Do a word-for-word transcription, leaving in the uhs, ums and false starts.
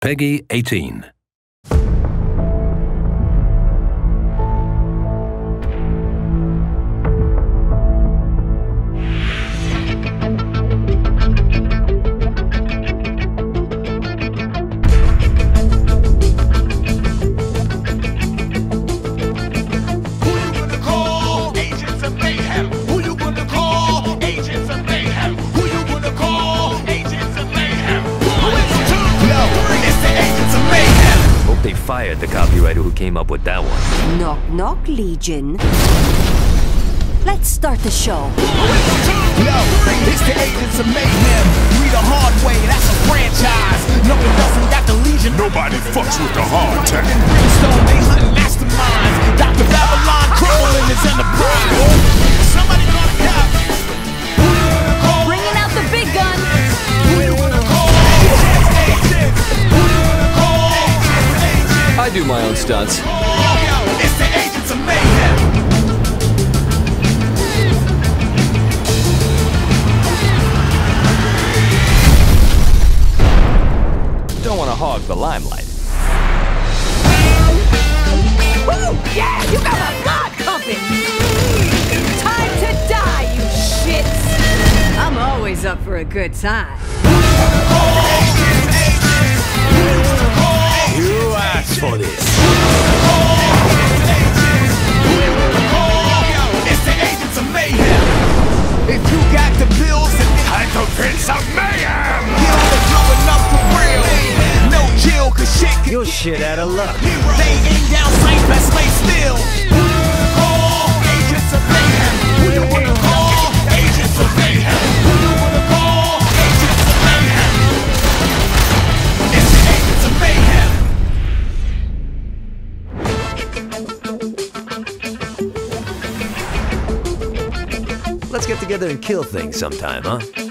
Peggy eighteen. They fired the copywriter who came up with that one. Knock, knock, Legion. Let's start the show. Yo, it's the Agents of Mayhem. Read the hard way, that's a franchise. No one doesn't got the Legion. Nobody fucks with the hard tech. Brimstone, they hunting masterminds. Doctor Babylon crumbling his enterprise. Somebody gonna cop. Bringing out the big gun. Who you wanna call? Agents, who you wanna call? I do my own stunts. Yo, it's the Agents of Mayhem. Don't want to hog the limelight. Woo! Yeah, you got my god pumping. Time to die, you shits. I'm always up for a good time. You asked for this. It's the Agents of Mayhem. If you got the bills and Agents of Mayhem! Kill the blowing up for real. No chill, cause shit can You're shit out of luck. They aim down sight, best lay still. Who you wanna call? Agents of Mayhem. Who you wanna call? Agents of Mayhem. Who you wanna call? Agents of Mayhem. It's the Agents of Mayhem. Let's get together and kill things sometime, huh?